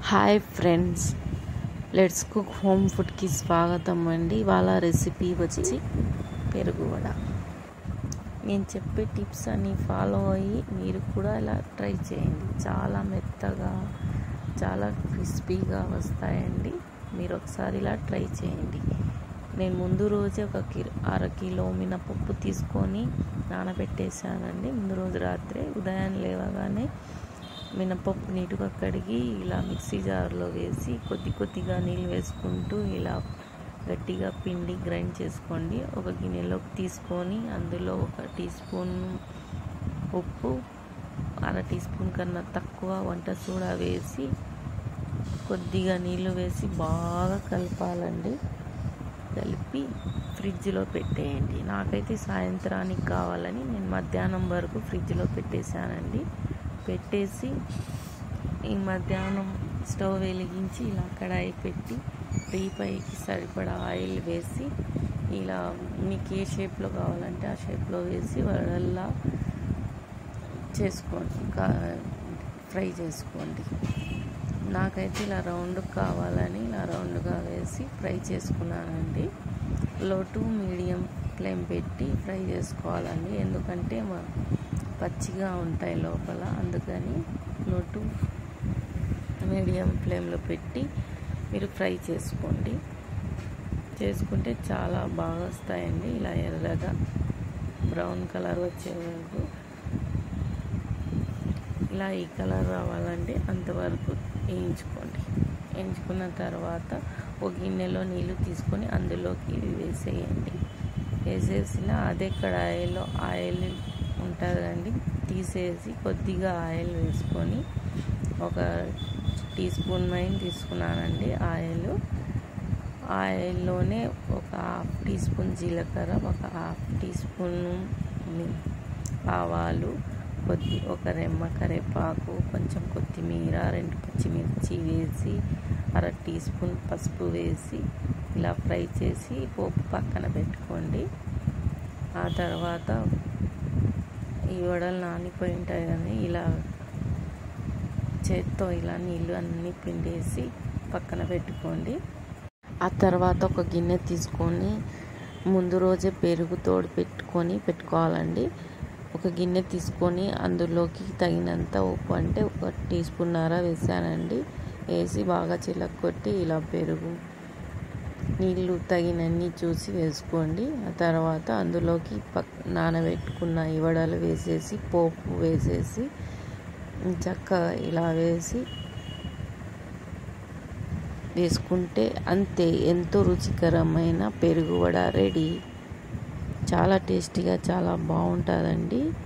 Hi friends, let's cook home ఫుడ్కి స్వాగతం అండి. ఇవాళ రెసిపీ వచ్చి పెరుగు వడ. నేను చెప్పే టిప్స్ అన్ని ఫాలో అయ్యి మీరు కూడా ఇలా ట్రై చేయండి. చాలా మెత్తగా, చాలా క్రిస్పీగా వస్తాయండి. మీరు ఒకసారి ఇలా ట్రై చేయండి. నేను ముందు రోజే ఒక అరకిలో మినపప్పు తీసుకొని నానబెట్టేసానండి. ముందు రోజు రాత్రే ఉదయం లేవగానే మినపప్పు నీటుగా కడిగి ఇలా మిక్సీ జార్లో వేసి కొద్దిగా నీళ్ళు వేసుకుంటూ ఇలా గట్టిగా పిండి గ్రైండ్ చేసుకోండి. ఒక గిన్నెలోకి తీసుకొని అందులో 1 టీ స్పూన్ ఉప్పు, 1/2 టీ స్పూన్ కన్నా తక్కువ వంట సోడా వేసి కొద్దిగా నీళ్ళు వేసి బాగా కలపాలండి. కలిపి ఫ్రిడ్జ్లో పెట్టేయండి. నాకైతే సాయంత్రానికి కావాలని నేను మధ్యాహ్నం వరకు ఫ్రిడ్జ్లో పెట్టేశానండి. పెట్టేసి ఈ మధ్యాహ్నం స్టవ్ వెలిగించి ఇలా కడాయి పెట్టి పైకి సరిపడా ఆయిల్ వేసి ఇలా మీకు ఏ షేప్లో కావాలంటే ఆ షేప్లో వేసి వడల్లా చేసుకోండి, ఫ్రై చేసుకోండి. నాకైతే ఇలా రౌండ్ కావాలని ఇలా రౌండ్గా వేసి ఫ్రై చేసుకున్నానండి. లో టు మీడియం ఫ్లేమ్ పెట్టి ఫ్రై చేసుకోవాలండి. ఎందుకంటే పచ్చిగా ఉంటాయి లోపల, అందుకని లో టు మీడియం ఫ్లేమ్లో పెట్టి మీరు ఫ్రై చేసుకోండి. చేసుకుంటే చాలా బాగా వస్తాయండి. ఇలా ఎర్రగా బ్రౌన్ కలర్ వచ్చే వరకు ఇలా ఈ కలర్ రావాలంటే అంతవరకు వేయించుకోండి. వేయించుకున్న తర్వాత ఒక గిన్నెలో నీళ్ళు తీసుకొని అందులోకి ఇవి వేసేయండి. వేసేసిన అదే కడాయిలో ఆయిల్ ఉంటుందండి, తీసేసి కొద్దిగా ఆయిల్ వేసుకొని 1 టీ స్పూన్ మైన్ తీసుకున్నానండి. ఆయిల్లోనే 1/2 టీ స్పూన్ జీలకర్ర, 1/2 టీ స్పూన్ ఆవాలు, ఒక రెమ్మ కరివేపాకు, కొంచెం కొత్తిమీర, 2 పచ్చిమిర్చి వేసి 1/2 టీ స్పూన్ పసుపు వేసి ఇలా ఫ్రై చేసి పోపు పక్కన పెట్టుకోండి. ఆ తర్వాత ఈ వడలు నానిపోయి ఉంటాయి కానీ ఇలా చేత్తో ఇలా నీళ్ళు అన్నీ పిండేసి పక్కన పెట్టుకోండి. ఆ తర్వాత ఒక గిన్నె తీసుకొని ముందు రోజే పెరుగు తోడు పెట్టుకోవాలండి. ఒక గిన్నె తీసుకొని అందులోకి తగినంత ఉప్పు అంటే 1 టీ స్పూన్నర వేసానండి. వేసి బాగా చిలక్కొట్టి ఇలా పెరుగు నీళ్ళు తగినన్ని చూసి వేసుకోండి. ఆ తర్వాత అందులోకి నానబెట్టుకున్న ఈ వడలు వేసేసి పోపు వేసేసి చక్కగా ఇలా వేసుకుంటే అంతే, ఎంతో రుచికరమైన పెరుగు వడ రెడీ. చాలా టేస్టీగా చాలా బాగుంటుందండి.